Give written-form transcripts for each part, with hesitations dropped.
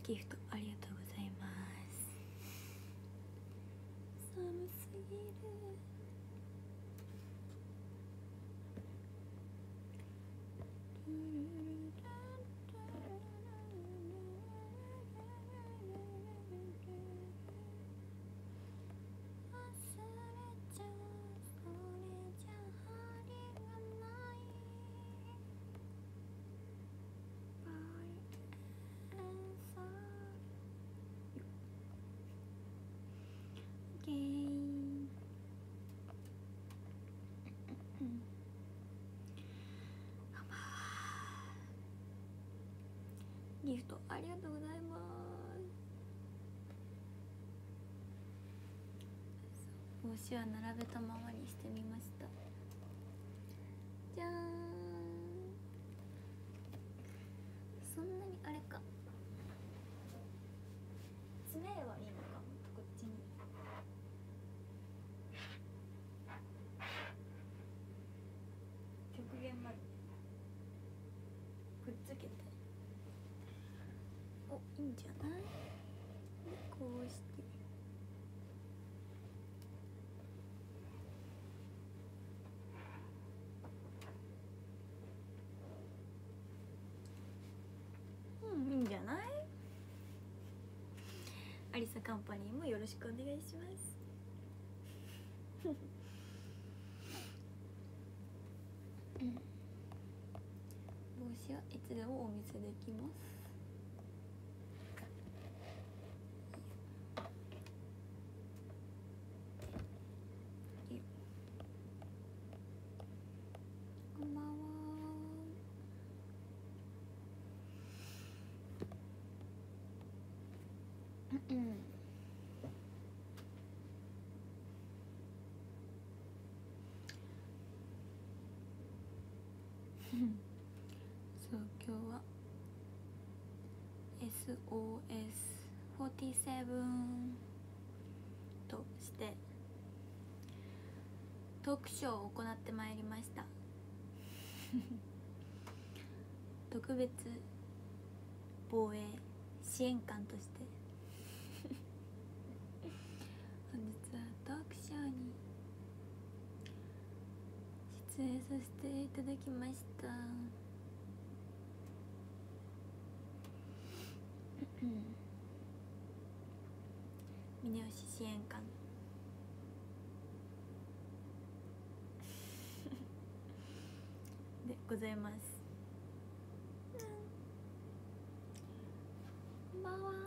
ギフトありがとうございます。寒すぎる。ギフトありがとうございます。帽子は並べたままにしてみました。じゃーん。そんなにあれか、爪はいいのか、こっちに。極限までくっつけて、お、いいんじゃない。こうしていいんじゃない。アリサカンパニーもよろしくお願いします。帽子はいつでもお見せできます。こんばんは。そう、今日は SOS47 としてトークショーを行ってまいりました。特別防衛支援官として本日はトークショーに出演させていただきました。峰吉支援官でございます。こんばんは。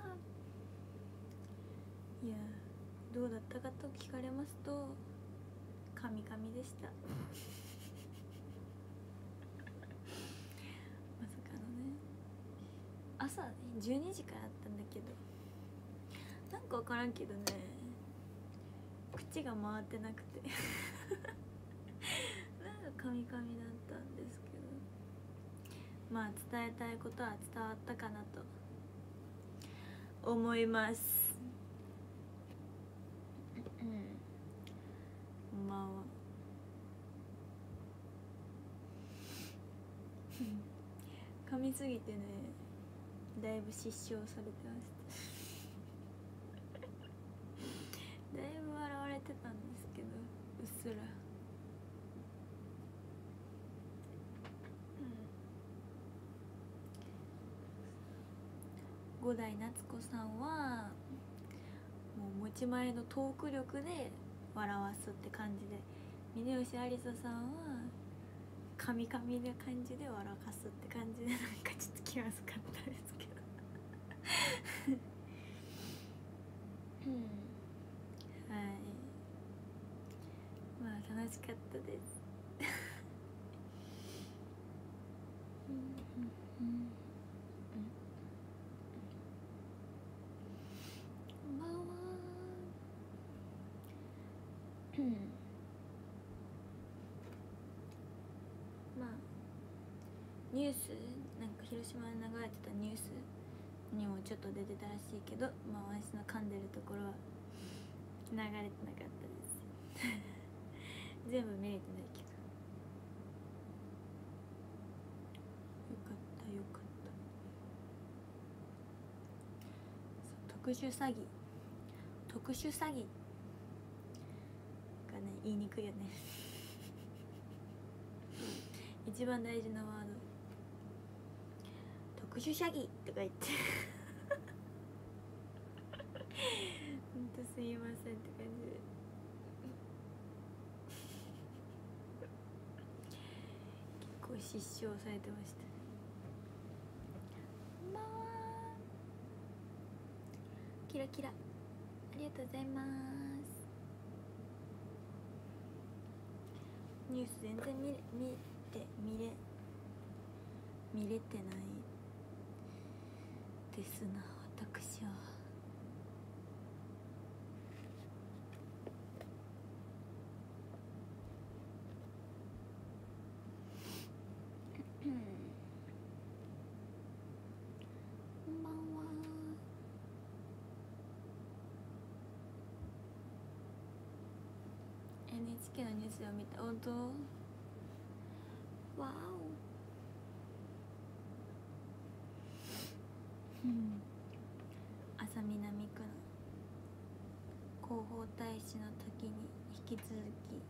いや、どうだったかと聞かれますとカミカミでした。まさかのね、朝ね12時からあったんだけど、なんか分からんけどね、口が回ってなくてなんかカミカミだったんですけど、まあ伝えたいことは伝わったかなと思います。こんばんは。噛みすぎてね、だいぶ失笑されてましただいぶ笑われてたんですけど、うっすら。五代夏子さんはもう持ち前のトーク力で笑わすって感じで、峯吉ありささんはカミカミな感じで笑かすって感じで、なんかちょっと気まずかったですけどはい、まあ楽しかったですこんばんは。まあニュース、なんか広島で流れてたニュースにもちょっと出てたらしいけど、まあ私の噛んでるところは流れてなかったです全部見れてないけど、よかったよかった。 特殊詐欺がね言いにくいよね一番大事なワード特殊詐欺とか言ってほんとすいませんって感じで結構失笑されてました。こんばんは。キラキラありがとうございます。ニュース全然見れてないですな私は。こんばんは。NHK のニュースを見た。本当？わお。安佐南区の広報大使の時に引き続き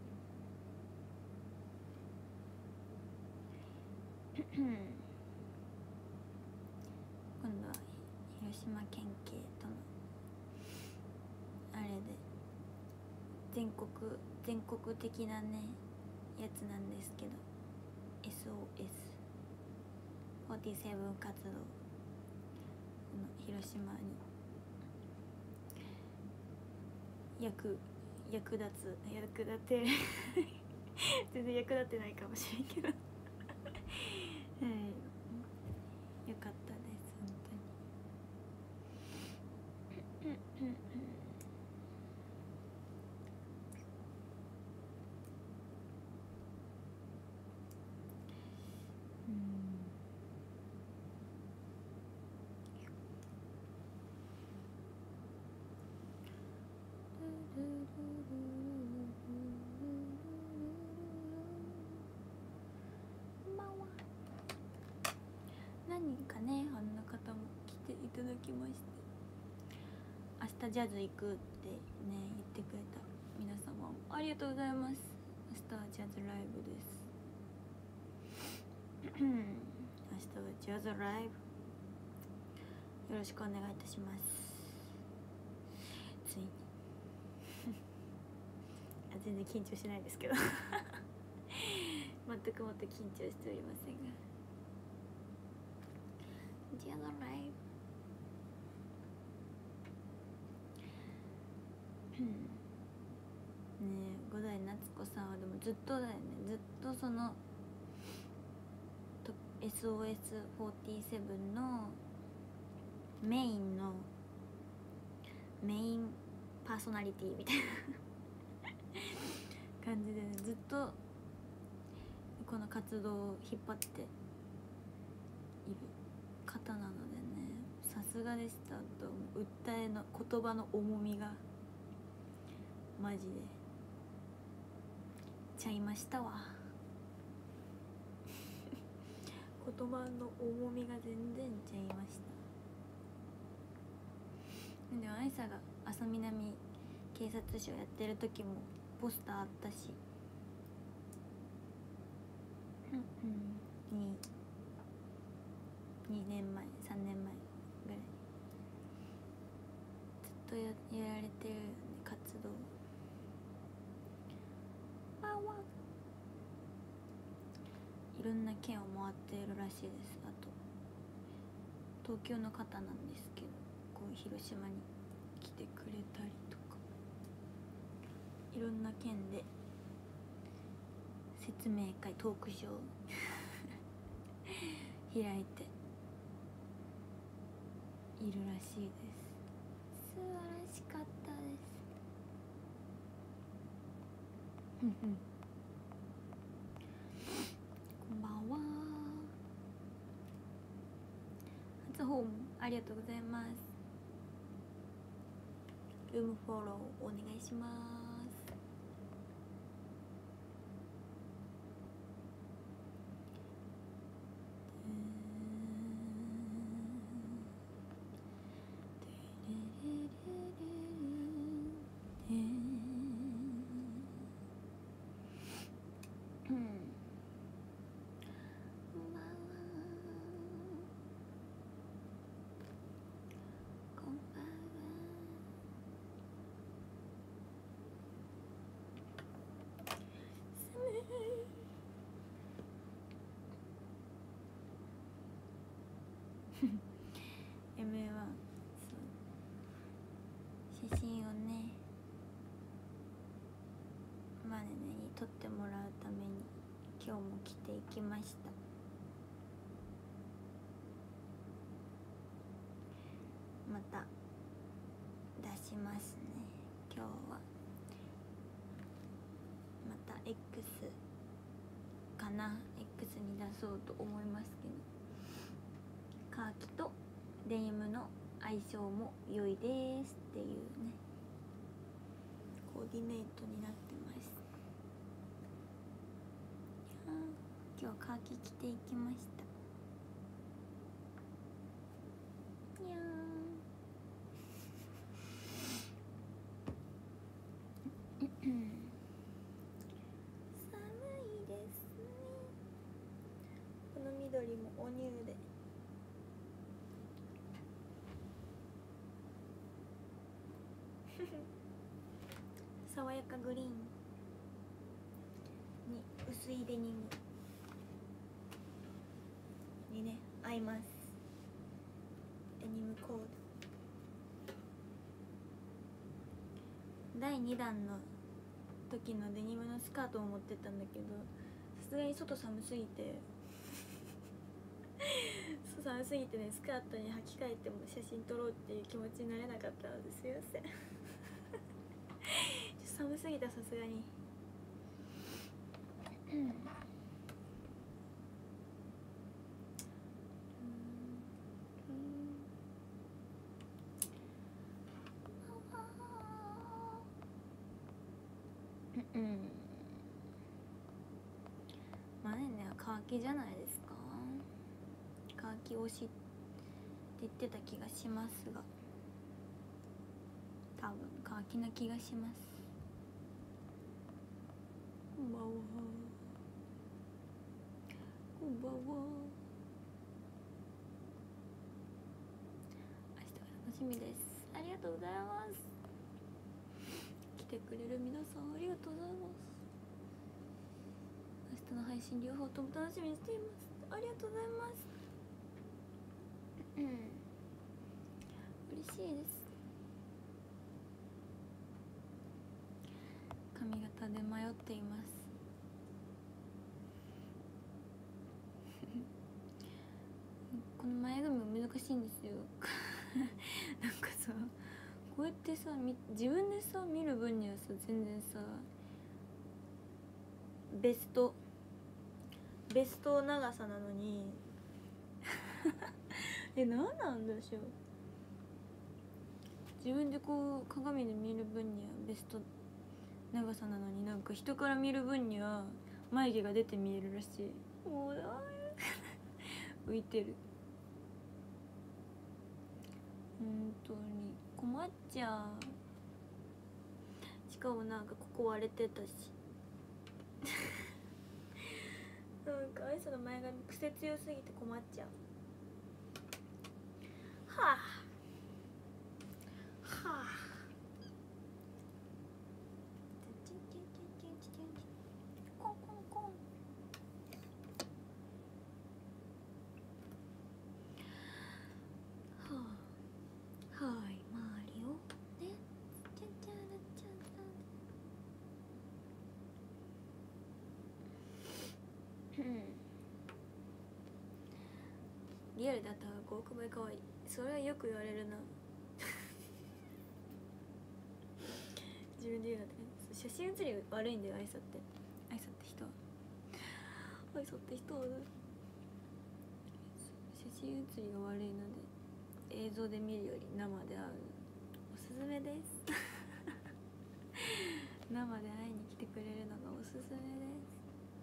今度は広島県警とのあれで全国的なねやつなんですけど SOS47 活動の広島に役立て全然役立ってないかもしれんけどはいよかったです本当に何人かねあんな方も来ていただきまして、明日ジャズ行くってね言ってくれた皆様ありがとうございます。明日はジャズライブです明日はジャズライブよろしくお願いいたします。ついに全然緊張しないですけど全くもって緊張しておりませんがジャズライブねえ五代夏子さんはでもずっとだよね。ずっとそのSOS47 のメインパーソナリティみたいな感じで、ね、ずっとこの活動を引っ張っている方なのでね、さすがでしたと。訴えの言葉の重みがマジでちゃいましたわ言葉の重みが全然ちゃいました。でも愛さが安佐南警察署やってる時もポスターあったし2年前3年前ぐらいずっと やられてるよね活動。いろんな県を回っているらしいです。あと東京の方なんですけどこう広島に来てくれたりとかいろんな県で説明会トークショー開いているらしいです。素晴らしかったですこんばんは。初訪問ありがとうございます。ルームフォローお願いします。 MA1 写真をねマネネに撮ってもらうために今日も着ていきました。また出しますね。今日はまた X かな、 X に出そうと思いますけど、カーキとデニムの相性も良いですっていうねコーディネートになってます。今日はカーキ着ていきました。にゃーん寒いですね。この緑もおニューで爽やかグリーンに薄いデニムにね合います。デニムコード第2弾の時のデニムのスカートを持ってったんだけど、さすがに外寒すぎて寒すぎてね、スカートに履き替えても写真撮ろうっていう気持ちになれなかったのですいません寒すぎた、さすがにマネねはカーキじゃないですか。カーキ推しって言ってた気がしますが、多分カーキな気がします。こんばんは。こんばんは。明日が楽しみです。ありがとうございます。来てくれる皆さんありがとうございます。明日の配信両方とも楽しみにしています。ありがとうございます。嬉しいです。髪型で迷っています。この前髪も難しいんですよなんかさ、こうやってさ自分でさ見る分にはさ全然さベスト長さなのに何なんでしょう。自分でこう鏡で見る分にはベスト長さなのに、なんか人から見る分には眉毛が出て見えるらしい。もう浮いてる。本当に困っちゃう。しかもなんかここ割れてたしなんかアイスの前髪癖強すぎて困っちゃう。はあはあコンコンコン。はあはい周りをねちゃんちゃらちゃんさんリアルだったら5億倍可愛い。それはよく言われるな自分で言うのって写真写り悪いんだよ、愛想って人は写真写りが悪いので映像で見るより生で会うおすすめです生で会いに来てくれるのがおすすめです。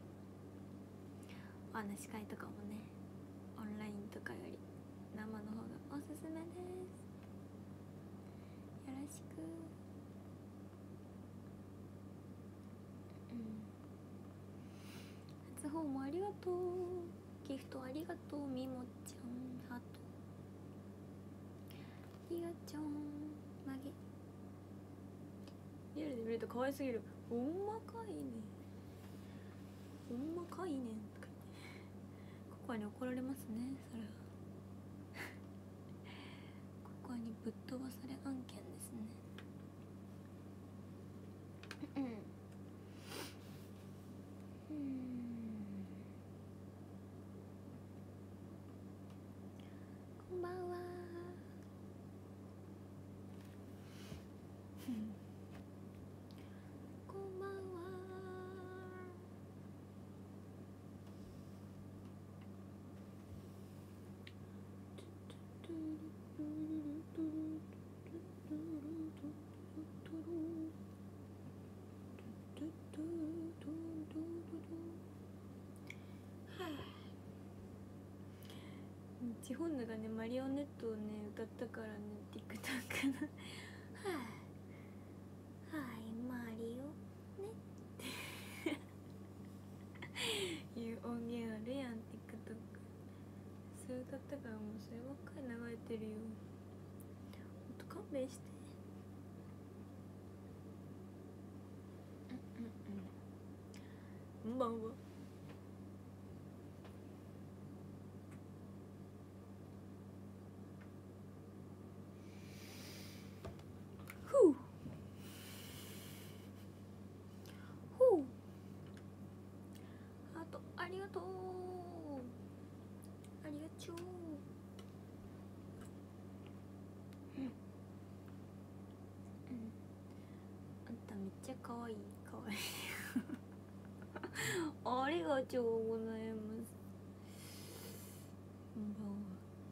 お話し会とかもね、オンラインとかより生の方がおすすめです。 方もありがとう。ギフトありがとう。みもちゃんハートりがちょん。曲げリアルで見ると可愛すぎる。ほんまかいねほんまかいねんとか言ってココアに怒られますね。それはココアにぶっ飛ばされ案件ですね。こんばんは。こんばんは。地方のがねマリオネットをね歌ったからね TikTok のはいマリオねっていう音源あるやん TikTok。 それ歌ったからもうそればっかり流れてるよ。ほんと勘弁して。こんばんは。ふうふうあとありがとうありがちょう。あんためっちゃ可愛い可愛いありがとうございます。こんばんは。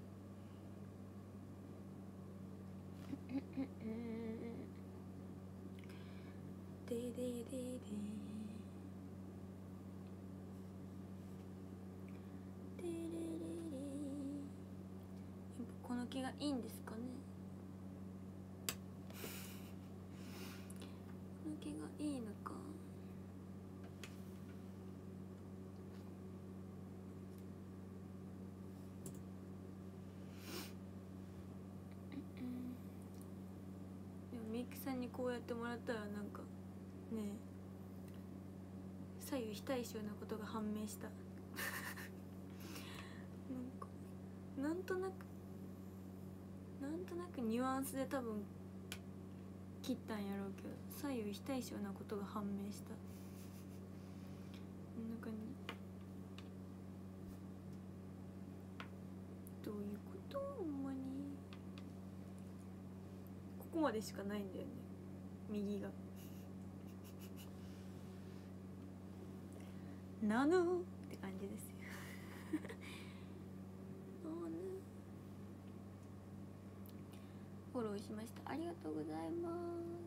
ででででやっぱこの毛がいいんですかね。この毛がいいのか。でもみゆきさんにこうやってもらったらなんかね左右非対称なことが判明したなんとなくニュアンスで多分切ったんやろうけど左右非対称なことが判明した。なんかねどういうことほんまに。ここまでしかないんだよね右がなぬって感じですよフォローしました。ありがとうございます。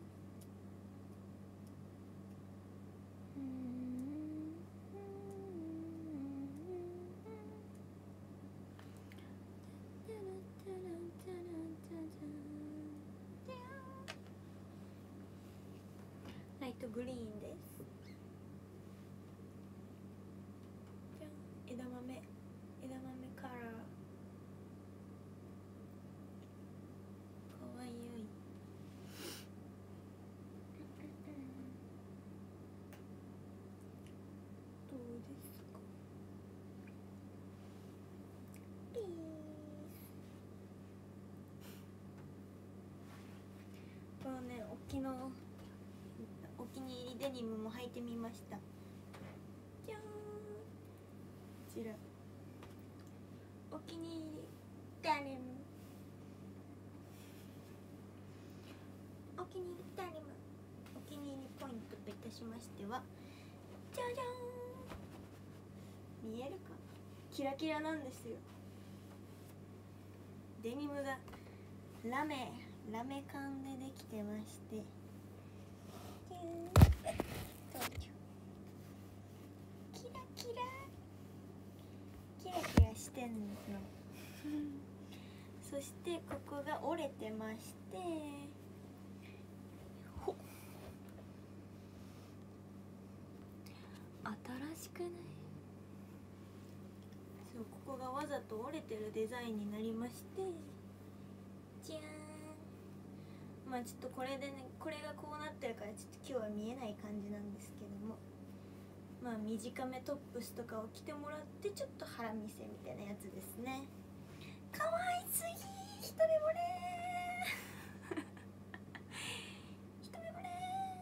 ライトグリーンです。じゃん枝豆カラーかわいい。どうですかピース。このねお気に入りデニムも履いてみました。じゃーん。こちらお気に入りデニム。お気に入りデニム。お気に入りポイントといたしましてはじゃじゃーん。見えるかキラキラなんですよ。デニムがラメ感でできてましてキラキラしてんのそしてここが折れてまして新しくないそう、ここがわざと折れてるデザインになりまして、じゃーん。まあちょっとこれでね、これがこうなってるからちょっと今日は見えない感じなんですけども、まあ短めトップスとかを着てもらってちょっと腹見せみたいなやつですね。かわいすぎー、一目惚れー一目惚れ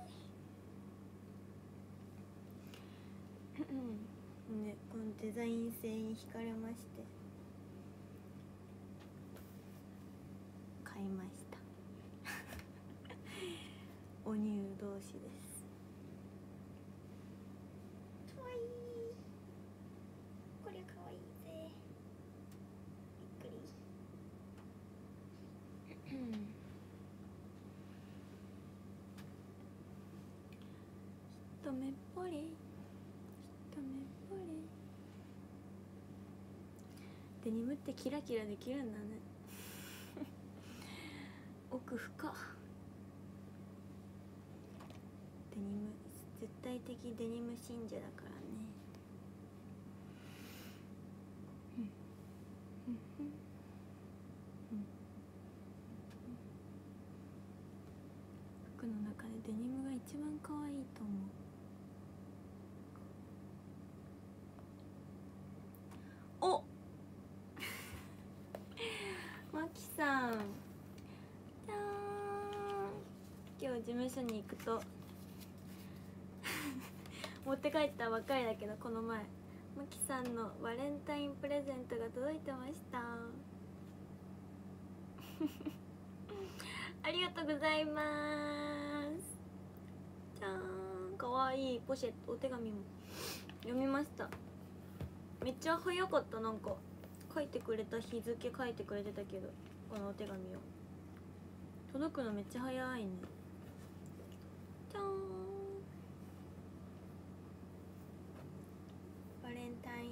ーね、このデザイン性に惹かれまして買いましたお乳同士です。かわいい、こりゃかわいいぜ、びっくり一目惚れ、一目惚れ。デニムってキラキラできるんだね奥深。デニム、絶対的デニム信者だからね。服の中でデニムが一番可愛いと思う。おマキさん、じゃーん。今日事務所に行くと持って帰ったばっかりだけど、この前マキさんのバレンタインプレゼントが届いてましたありがとうございます。じゃーん、かわいいポシェット、お手紙も読みました。めっちゃ早かった。なんか書いてくれた日付書いてくれてたけど、このお手紙を届くのめっちゃ早いね。じゃーん、バレンタイン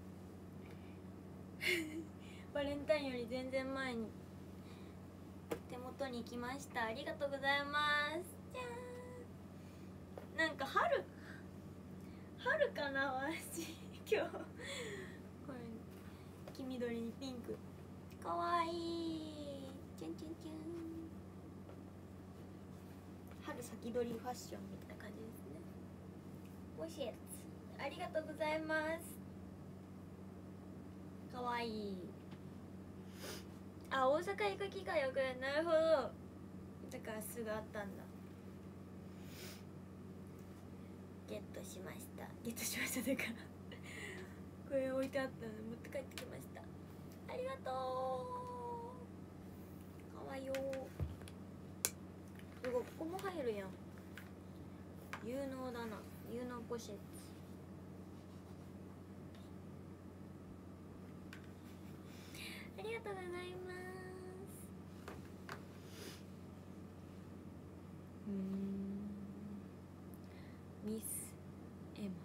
バレンタインより全然前に手元に来ました。ありがとうございます。じゃーん、なんか春かな私今日これ黄緑にピンク、かわいい。チュンチュンチュン、春先取りファッションみたいな感じですね。ポシェット、ありがとうございます。かわいい。あ、大阪行く機会よく、なるほど、だからすぐあったんだ。ゲットしました。ゲットしましたというかこれ置いてあったので持って帰ってきました。ありがとう、かわいよ。すごい、ここも入るやん。有能だな、有能ポシェット。ありがとうございます。ミスエマ、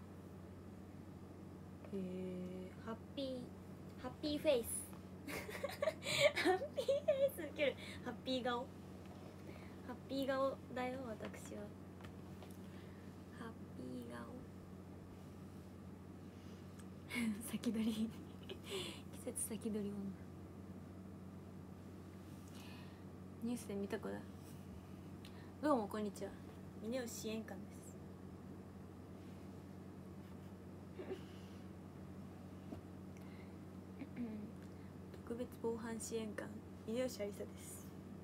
ハッピーフェイスハッピーフェイスウケる。ハッピー顔、ハッピー顔だよ私は。ハッピー顔先取り季節先取り女。ニュースで見たことある。どうもこんにちは、峰吉支援官です。特別防犯支援官峰吉ありさです。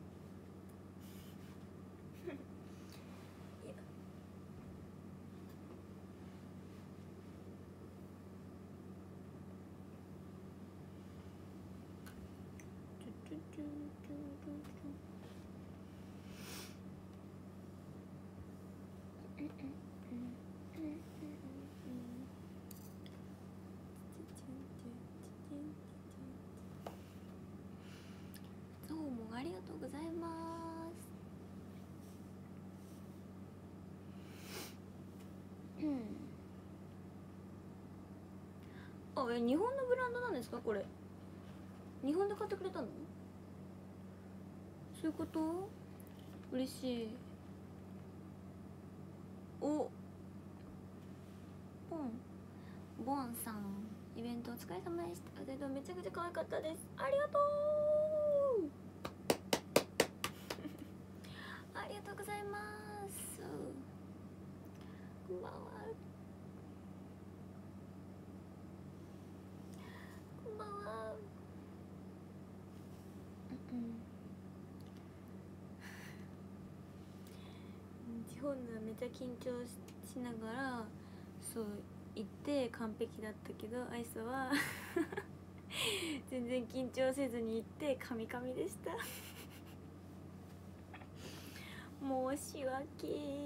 どうもありがとうございます。あ、日本のブランドなんですかこれ。日本で買ってくれたの？そういうこと？嬉しい。お、ボンさんイベントお疲れ様でした。でもめちゃくちゃ可愛かったです。ありがとうありがとうございます。こんばんは。こんばんは。地方のめっちゃ緊張しながらそう行って完璧だったけど、アイスは全然緊張せずに行ってカミカミでした申し訳。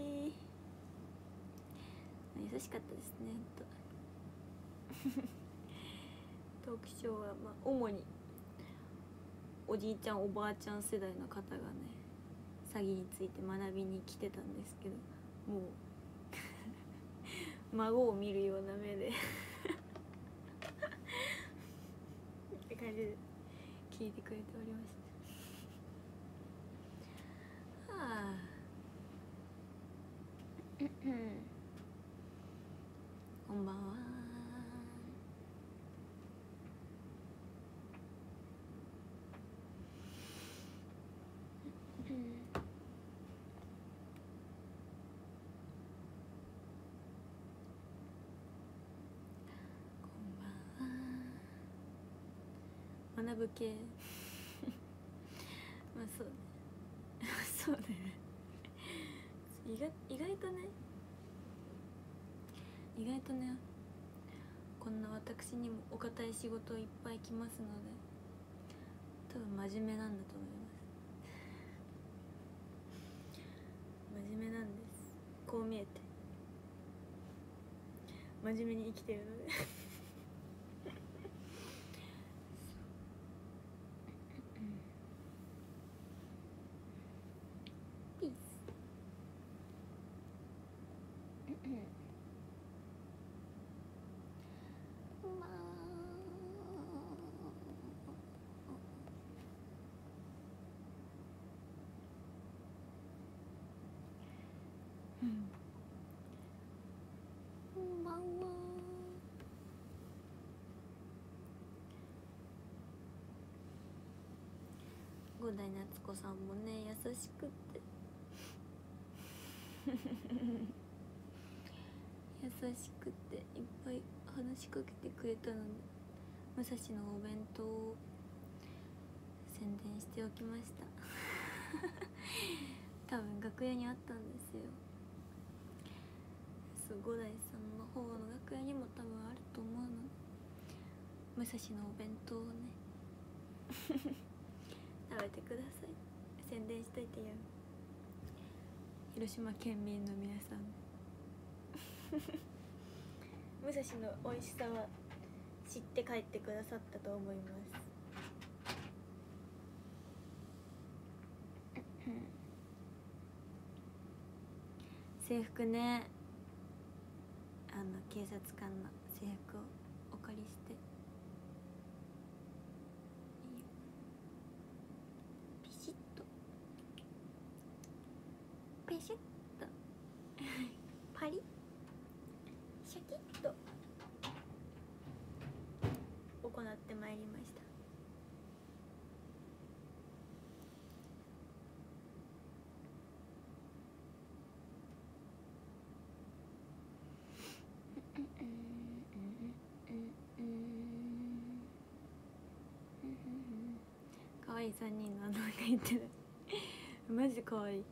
優しかったですねトークショーは、主におじいちゃんおばあちゃん世代の方がね詐欺について学びに来てたんですけど、もう孫を見るような目でって感じで聞いてくれておりました。はあこんばんは。学ぶ系そうねそうね意外とねこんな私にもお堅い仕事いっぱい来ますので、多分真面目なんだと思います。真面目なんです。こう見えて真面目に生きてるのでピースこんばんは。五代夏子さんもね優しくって優しくていっぱい話しかけてくれたので、武蔵のお弁当を宣伝しておきました多分楽屋にあったんですよ。五代さんの方の楽屋にも多分あると思うので、武蔵のお弁当をね食べてください。宣伝しといてよ広島県民の皆さん武蔵の美味しさは知って帰ってくださったと思います制服ね、警察官の制服をお借りしてピシッとペシッとパリッシャキッと行ってまいりました。可愛い3人のが言ってるマジ可愛い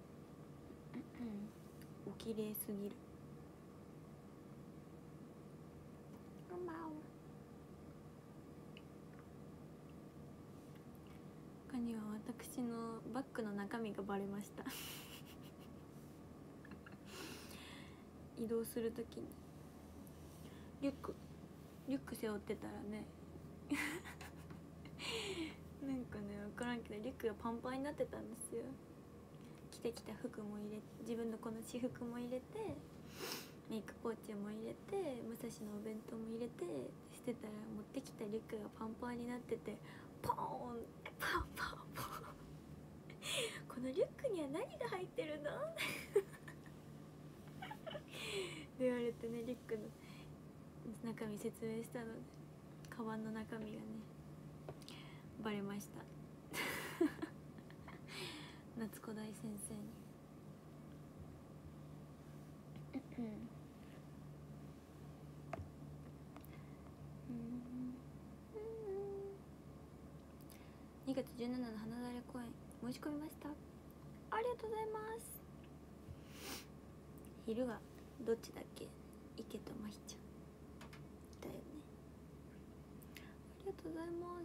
お綺麗すぎる。こんばんは。他には私のバッグの中身がバレました移動するときにリュック背負ってたらねなんかね分からんけどリュックがパンパンになってたんですよ。着てきた服も入れて、自分のこの私服も入れて、メイクポーチも入れて、武蔵のお弁当も入れてしてたら、持ってきたリュックがパンパンになってて、ポーンってパンパンポンこのリュックには何が入ってるのって言われてね、リュックの中身説明したので、カバンの中身がねバレました夏子大先生に2月17日の花だれ公演申し込みました。ありがとうございます。昼がどっちだっけ、池とまひちゃんだよね。ありがとうございます。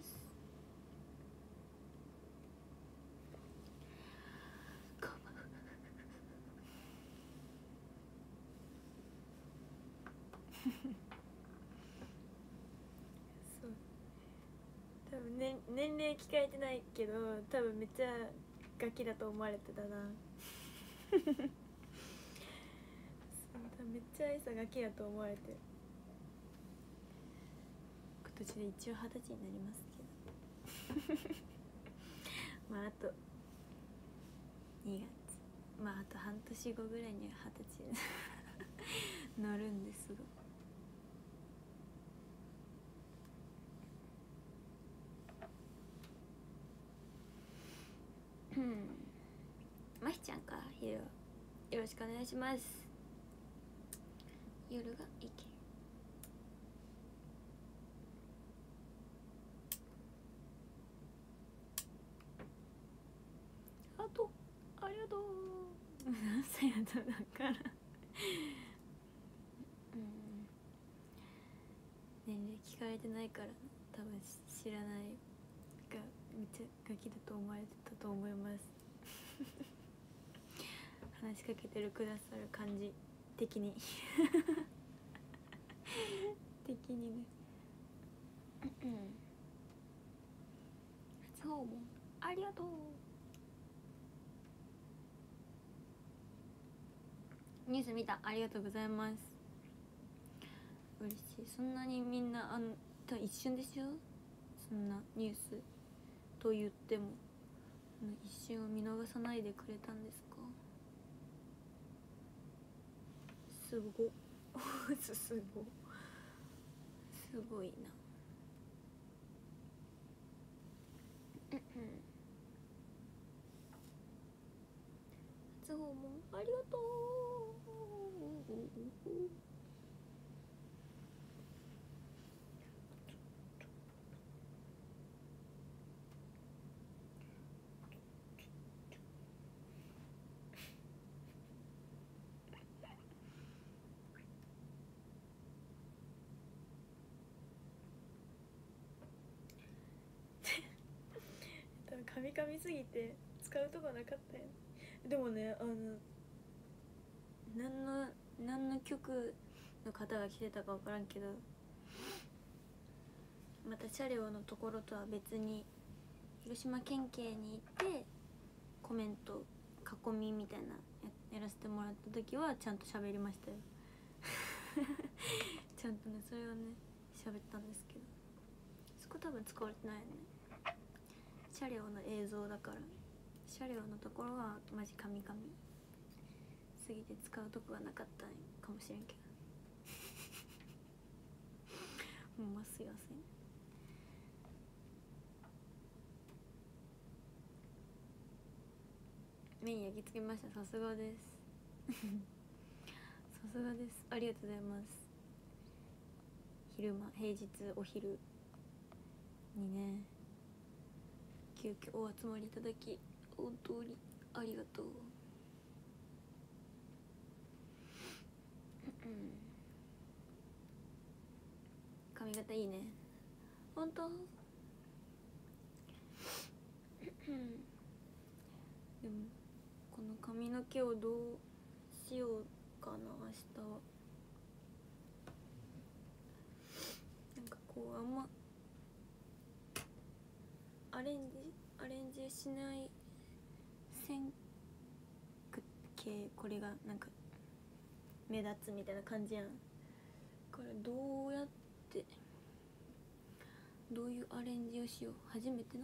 そう多分、ね、年齢聞かれてないけど多分めっちゃガキだと思われてたなそうめっちゃ愛さガキだと思われて、今年で一応20歳になりますけどまああと2月、まああと半年後ぐらいには20歳乗るんですが、まひちゃんか。昼はよろしくお願いします。夜がいけあとありがとう何歳やっただから年齢聞かれてないから多分知らないがめっちゃガキだと思われてたと思います話しかけてくださる感じ的に的にね初訪問ありがとう。ニュース見た、ありがとうございます。嬉しい。そんなにみんな多分一瞬でしょ、そんなニュースと言っても一瞬を見逃さないでくれたんですか。すごすごいな初訪問ありがとうカミカミすぎて使うとこなかったよ。でもね何の曲の方が来てたか分からんけど、また車両のところとは別に広島県警に行ってコメント囲みみたいなやらせてもらった時はちゃんと喋りましたよちゃんとねそれをね喋ったんですけど、そこ多分使われてないよね。車両の映像だから車両のところはマジカミカミすぎて使うとこがなかったかもしれんけどもうますいません。メイン焼き付けました。さすがですさすがです。ありがとうございます。平日お昼にね急遽お集まりいただき本当にありがとう髪型いいね本当でもこの髪の毛をどうしようかな。明日はなんかこうあんまアレンジしない線系、これがなんか目立つみたいな感じやん。これどうやってどういうアレンジをしよう。初めての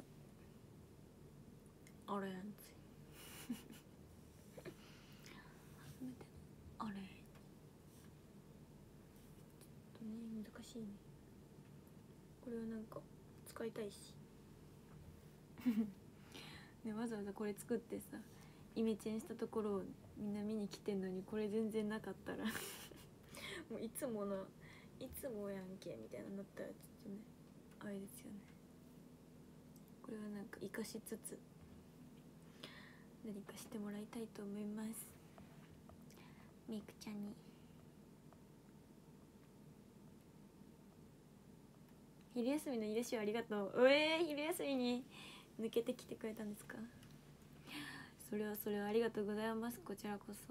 アレンジ初めてのアレンジちょっとね難ししいね。これはなんか使いたいしね、わざわざこれ作ってさイメチェンしたところをみんな見に来てんのにこれ全然なかったらもういつもやんけみたいなのったらちょっとねあれですよね。これはなんか生かしつつ何かしてもらいたいと思います。みくちゃんに昼休みの癒しをありがとう。昼休みに抜けてきてくれたんですか。それはありがとうございます。こちらこそ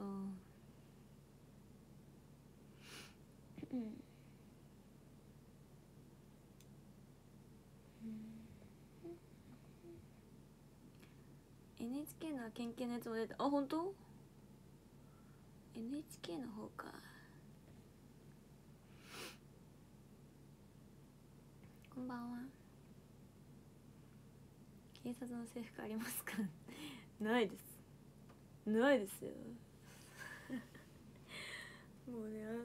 NHK のケンケンのやつも出た。あ、本当 NHK の方か。こんばんは。警察の制服ありますかないですよもうね、あんな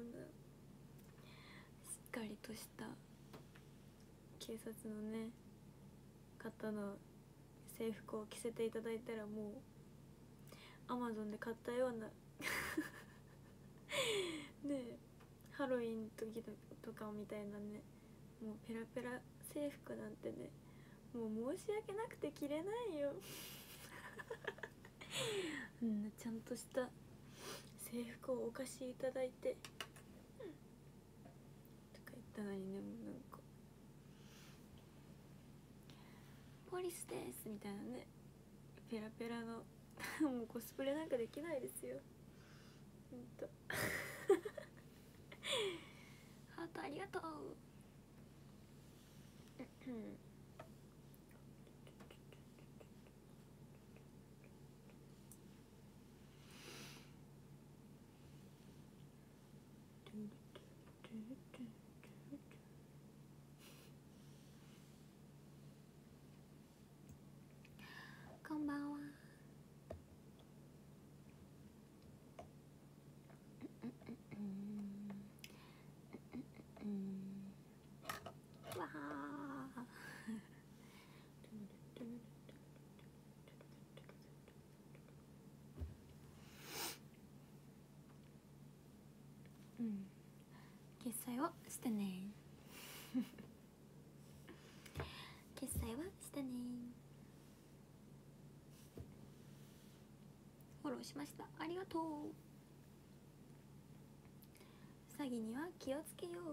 しっかりとした警察のね方の制服を着せていただいたらもう Amazon で買ったようなね、ハロウィンの時とかみたいなね、もうペラペラ制服なんてね、もう申し訳なくて着れないよちゃんとした制服をお貸しいただいて、とか言ったのにね、もうなんかポリスですみたいなね、ペラペラのもうコスプレなんかできないですよ、ほんとハートありがとうこんばんは。わあ決済をしたね決済はしたね。フォローしました、ありがとう。詐欺には気をつけよう。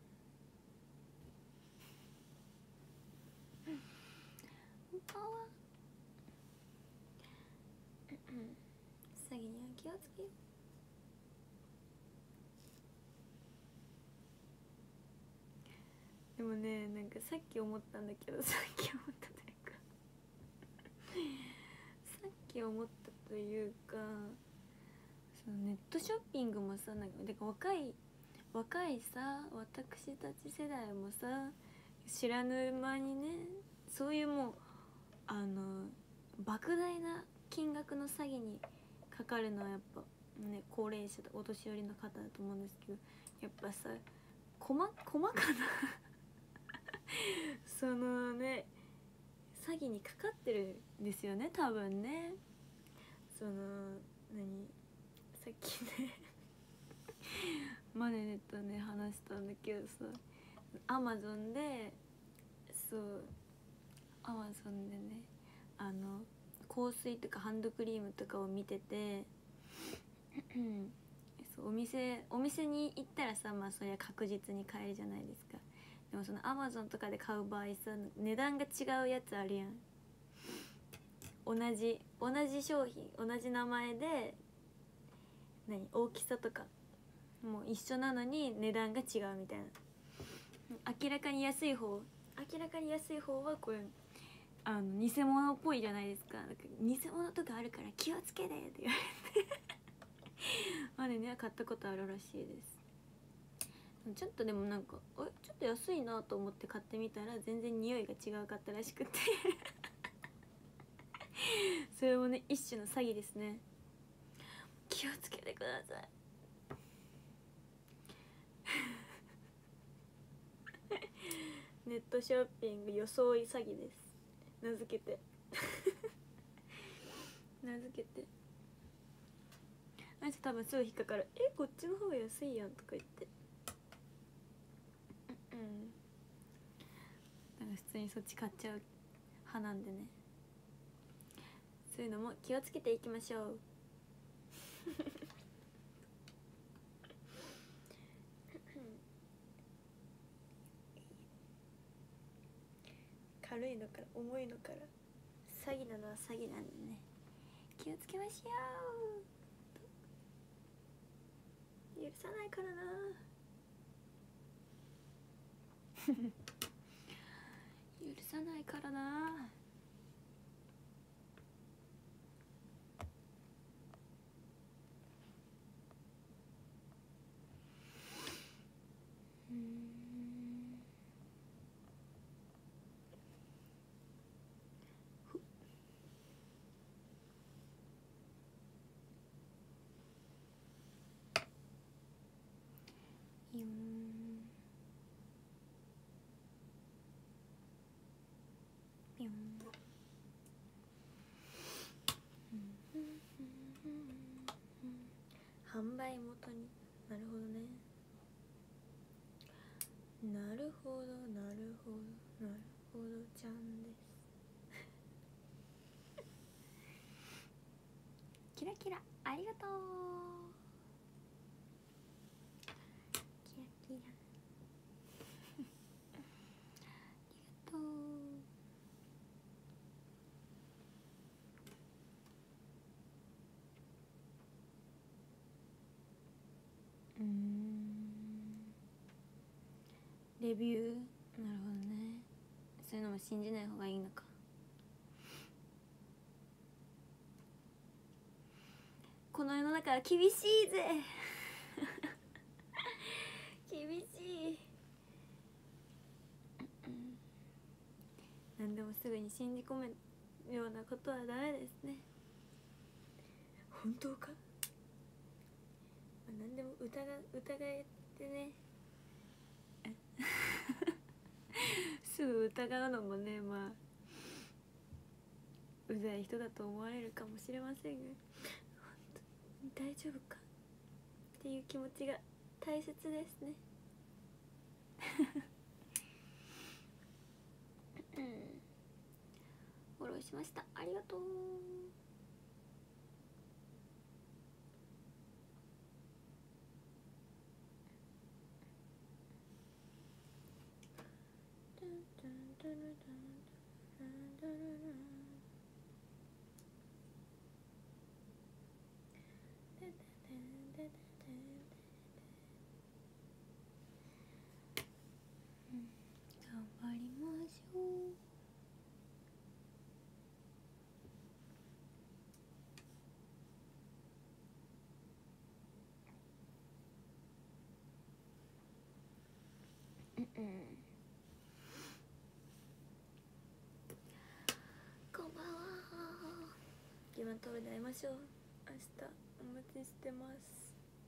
こんばんは。詐欺には気をつけよう。でもね、なんかさっき思ったんだけど、さっき思ったというか、そのネットショッピングもさ、なんかで若いさ、私たち世代もさ、知らぬ間にね、そういうもう莫大な金額の詐欺にかかるのはやっぱね、高齢者とお年寄りの方だと思うんですけど、やっぱさ、細かなそのね、詐欺にかかってるんですよね、多分ね。そのさっきねマネネとね話したんだけどさ、アマゾンでね、香水とかハンドクリームとかを見ててそうお店に行ったらさ、まあそりゃ確実に買えるじゃないですか。でもそのアマゾンとかで買う場合さ、値段が違うやつあるやん。同じ商品、同じ名前で大きさとかもう一緒なのに値段が違うみたいな。明らかに安い方はこれ偽物っぽいじゃないですか。だから偽物とかあるから気をつけてって言われてまでね、買ったことあるらしいです。ちょっとでもなんかちょっと安いなと思って買ってみたら全然匂いが違うかったらしくてそれもね、一種の詐欺ですね。気をつけてくださいネットショッピング装い詐欺です、名付けて名付けてあいつ多分すぐ引っかかる。こっちの方が安いやんとか言って、だから普通にそっち買っちゃう派なんでね、そういうのも気をつけていきましょう軽いのから重いのから詐欺なのは詐欺なんでね、気をつけましょう。許さないからな許さないからな。ピョン販売元に、なるほどね、なるほどなるほどなるほどちゃんですキラキラありがとう、キラキラありがとう。レビュー、なるほどね、そういうのも信じない方がいいのか。この世の中は厳しいぜ厳しい何でもすぐに信じ込むようなことはダメですね。本当か、何でも疑えてねすぐ疑うのもね、まあうざい人だと思われるかもしれませんが、本当に大丈夫かっていう気持ちが大切ですねフォローしました、ありがとう。頑張りましょう。こんばんは。ギバントールで会いましょう。明日お待ちしてます。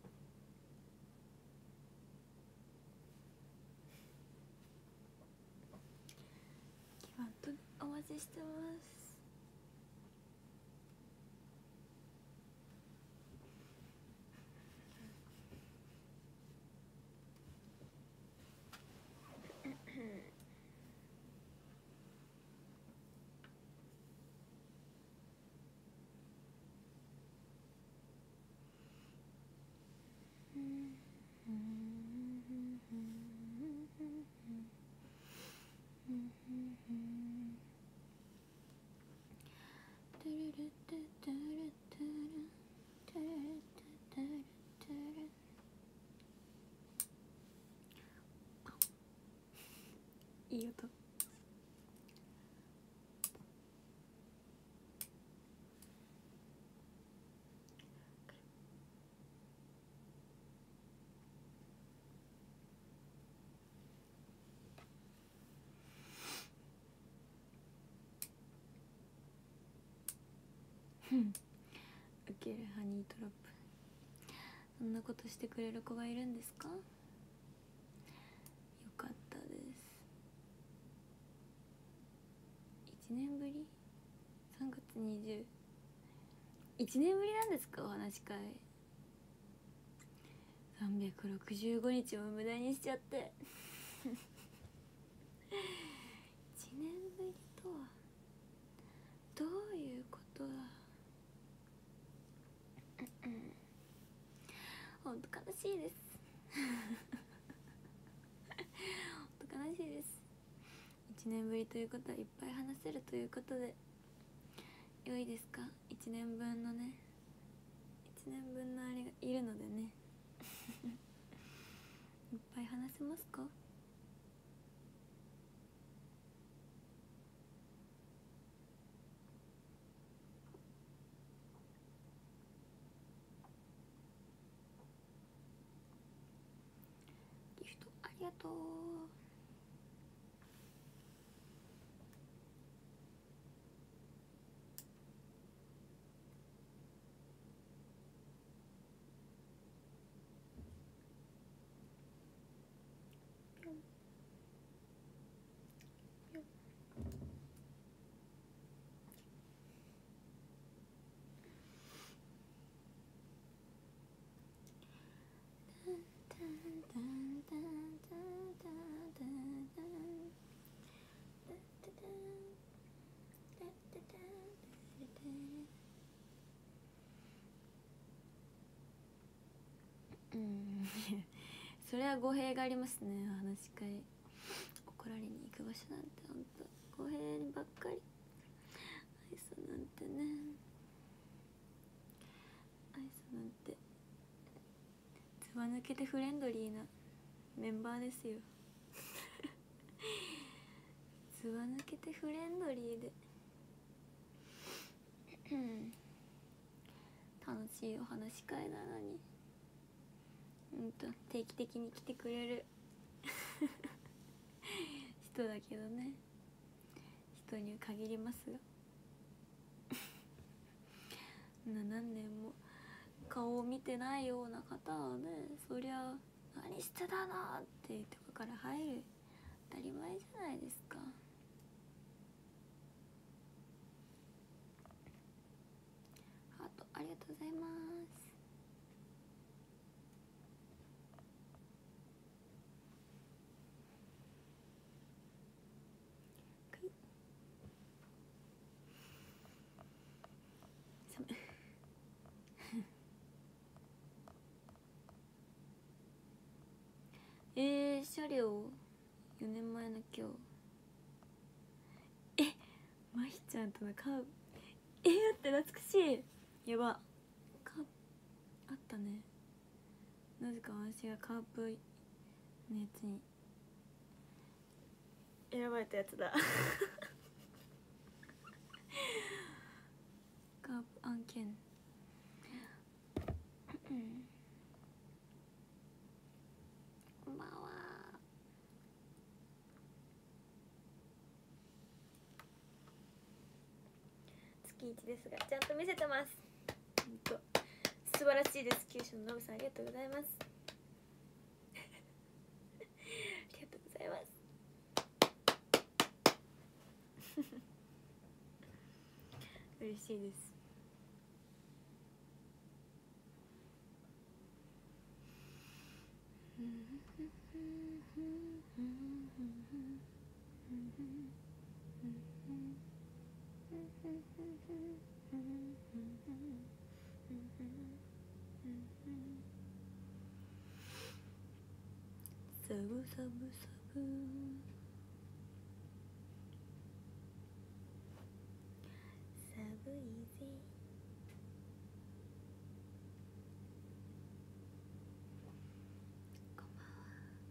ギバントールお待ちしてます。いい音。ウケるハニートラップ。そんなことしてくれる子がいるんですか？よかったです。 年ぶり3月20 1年ぶりなんですかお話し会。365日を無駄にしちゃって1年ぶりとはどういうことだ。ほんと悲しいですほんと悲しいです。1年ぶりということはいっぱい話せるということで良いですか。1年分のね1年分のあれがいるのでねいっぱい話せますか。ギフトありがとう。それは語弊がありますね。話し会怒られに行く場所なんてほんと語弊ばっかり。愛想なんてね愛想なんてずば抜けてフレンドリーなメンバーですよずば抜けてフレンドリーで楽しいお話し会なのに定期的に来てくれる人だけどね、人に限りますが何年も顔を見てないような方はね、そりゃ何してたのっていうとこから入る当たり前じゃないですか。ハートありがとうございます。車両4年前の今日まひちゃんとのカーブ待って懐かしい。やばカーブあったね。なぜか私がカープのやつに選ばれたやつだカープ案件こんばんは。月1ですがちゃんと見せてます。ほんと素晴らしいです。九州のノブさんありがとうございますありがとうございます嬉しいです。サブサブサブ寒いぜ。こんばんは。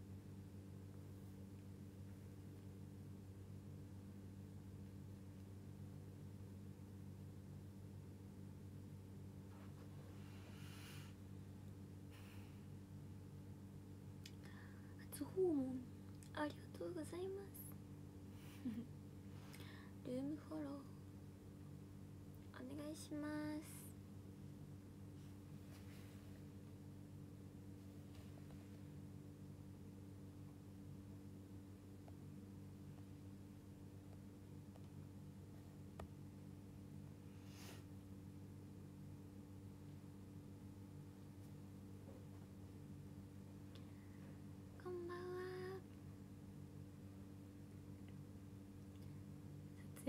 初訪問ありがとうございますルームフォローお願いします。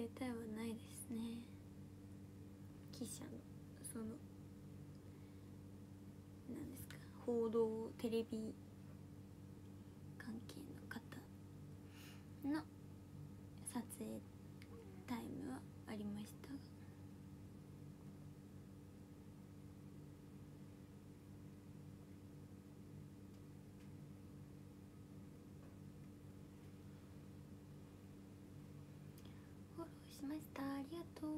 携帯はないですね。記者のその何ですか、報道テレビ関係の方の撮影タイムはありましたが、フォローしました、ありがとう、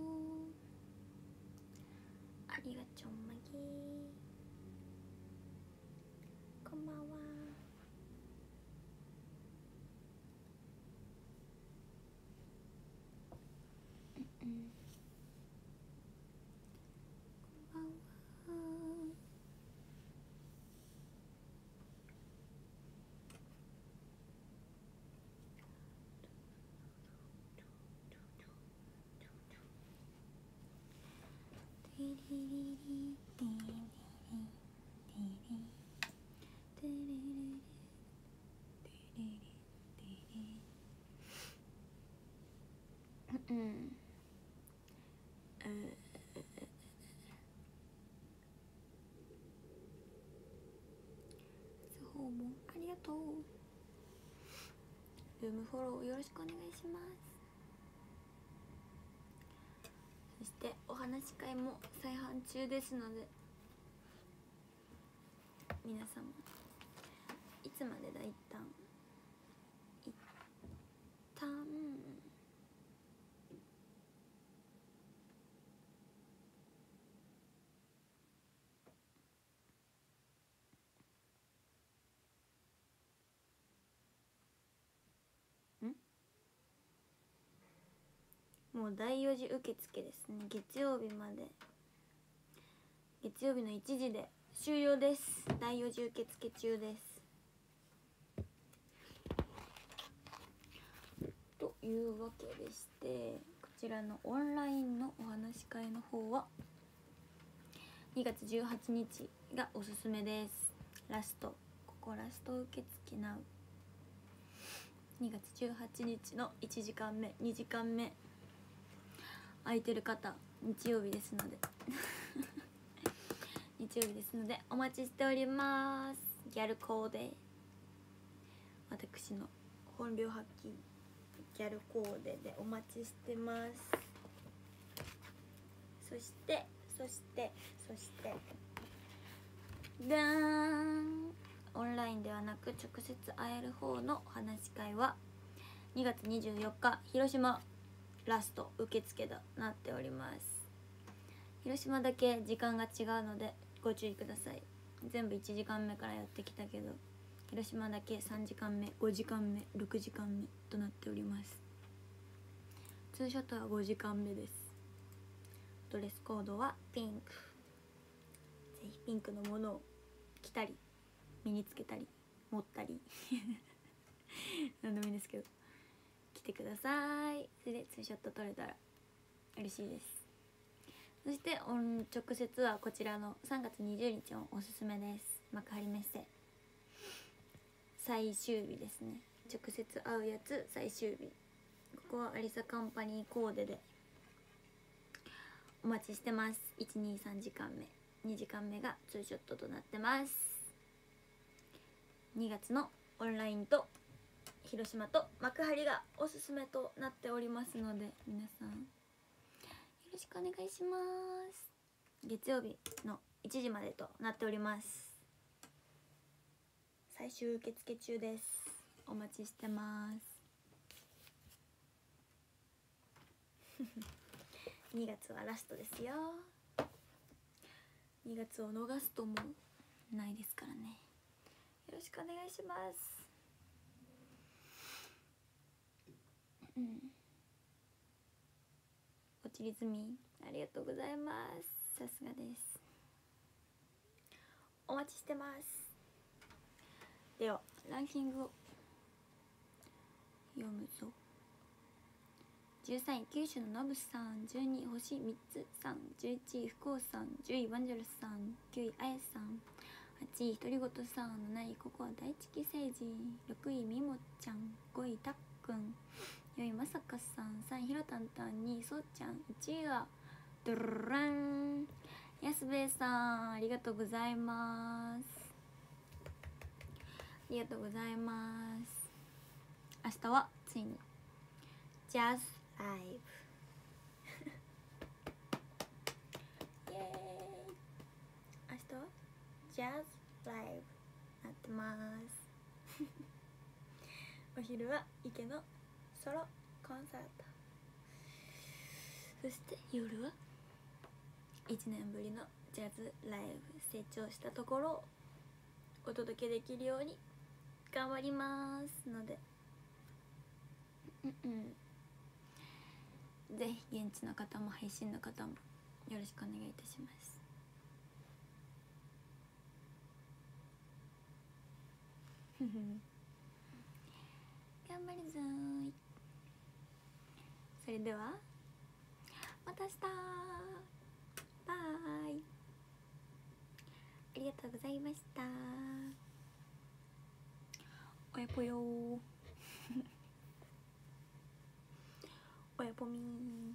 ありがちょんまげ、こんばんは。こんばんは。テリリリテリリテリテリリテリリ、訪問ありがとう。ルームフォローよろしくお願いします。そしてお話し会も再販中ですので、皆様いつまでだ、一旦もう第4次受付ですね。月曜日まで、月曜日の1時で終了です。第4次受付中です。というわけでして、こちらのオンラインのお話し会の方は2月18日がおすすめです。ラスト、ここラスト受付なう。2月18日の1時間目2時間目空いてる方、日曜日ですので日曜日ですのでお待ちしております。ギャルコーデ、私の本領発揮ギャルコーデでお待ちしてます。そしてでーん、オンラインではなく直接会える方のお話し会は2月24日広島ラスト受付となっております。広島だけ時間が違うのでご注意ください。全部1時間目からやってきたけど、広島だけ3時間目5時間目6時間目となっております。ツーショットは5時間目です。ドレスコードはピンク、ぜひピンクのものを着たり身につけたり持ったり何でもいいんですけど来てください。それでツーショット撮れたら嬉しいです。そして直接はこちらの3月20日もおすすめです。幕張メッセ最終日ですね。直接会うやつ最終日、ここはアリサカンパニーコーデでお待ちしてます。123時間目2時間目がツーショットとなってます。2月のオンラインと広島と幕張がおすすめとなっておりますので、皆さんよろしくお願いします。月曜日の1時までとなっております。最終受付中です。お待ちしてます2月はラストですよ。2月を逃すともないですからね。よろしくお願いします。おちり済みありがとうございます。さすがです。お待ちしてます。ではランキングを読むぞ。13位九州のノブさん、12位星3つさん、11位福尾さん、10位ワンジャルさん、9位あやさん、8位独り言さん、7位ココア大地星人、6位みもちゃん、5位たっくん、 4位まさかさん、3位ひろたんたん、2位そうちゃん、1位はドゥルランやすべえさん、ありがとうございます。ありがとうございます。明日はついにジャズライブイエーイ。明日はジャズライブなってますお昼は池のソロコンサート、そして夜は1年ぶりのジャズライブ、成長したところをお届けできるように頑張りますので、ぜひ現地の方も配信の方もよろしくお願いいたします。頑張るぞーい。それではまた明日、バイ。ありがとうございました。おやぽよーおやぽみー。